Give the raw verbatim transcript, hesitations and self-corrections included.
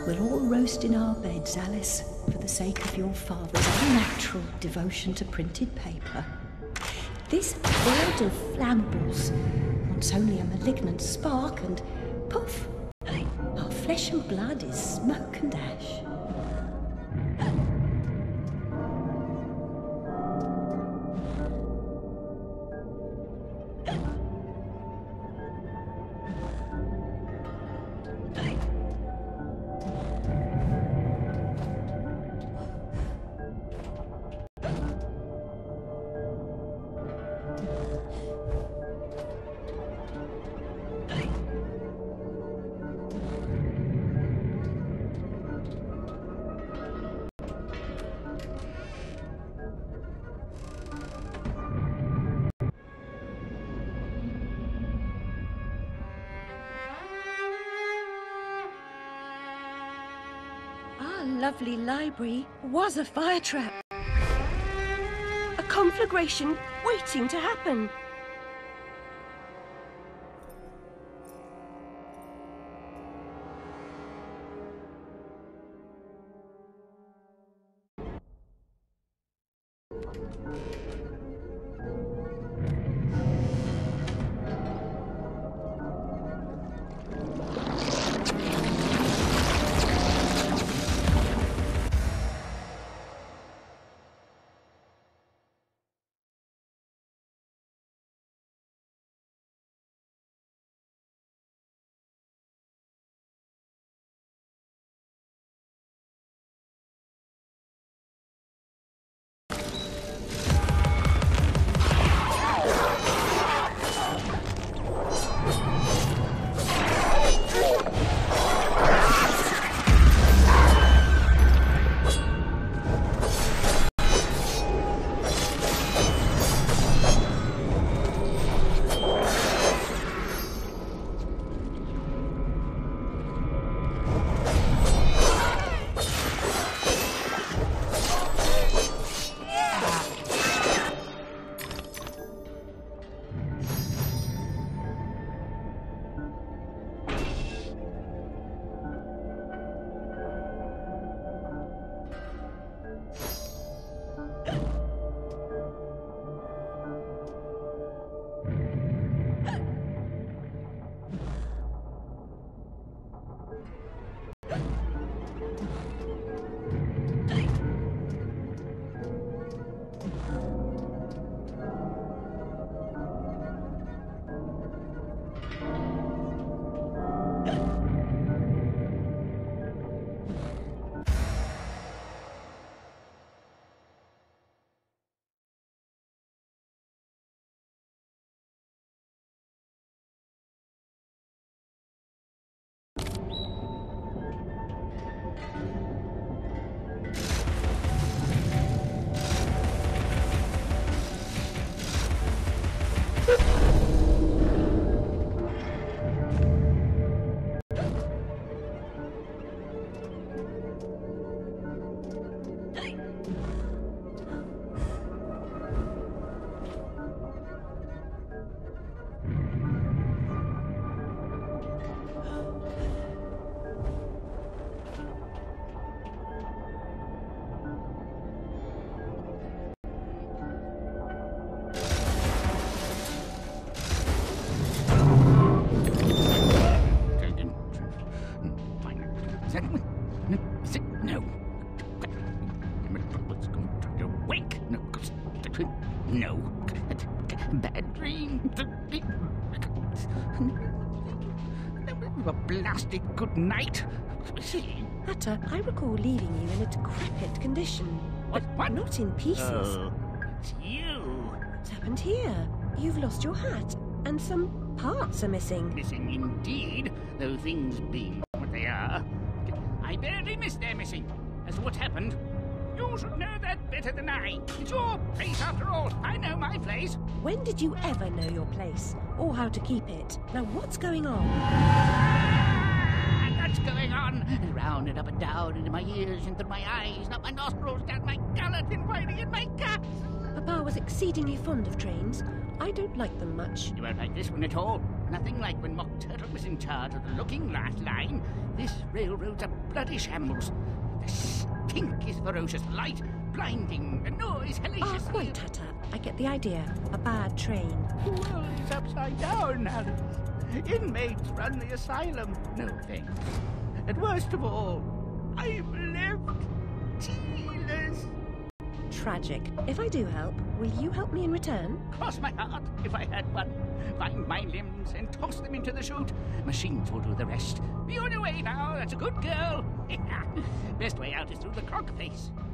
we'll all roast in our beds, Alice, for the sake of your father's unnatural devotion to printed paper. This hoard of flammables wants only a malignant spark and poof, our flesh and blood is smoke and ash. Lovely library was a fire trap. A conflagration waiting to happen. No. Bad dream. A blasted good night. Hatter, I recall leaving you in a decrepit condition. What? What? Not in pieces. Oh, it's you. What's happened here? You've lost your hat, and some parts are missing. Missing indeed, though things being what they are. I barely missed their missing. As to what happened, you should know that better than I. It's your place after all. I know my place. When did you ever know your place? Or how to keep it? Now what's going on? Ah, that's going on. Round and up and down, into my ears, into my eyes, up my nostrils, down my gullet, in winding in my guts. Papa was exceedingly fond of trains. I don't like them much. You won't like this one at all. Nothing like when Mock Turtle was in charge of the Looking Glass line. This railroad's a bloody shambles. The stink is ferocious, the light blinding, the noise Ah, hellacious. quite, Tut-Tut. I get the idea. A bad train. The world is upside down, Alice. Inmates run the asylum. No thanks. And worst of all, I'm left tealess. Tragic. If I do help, will you help me in return? Cross my heart, if I had one. Find my limbs and toss them into the chute. Machines will do the rest. Be on your way now, that's a good girl. Best way out is through the clock face.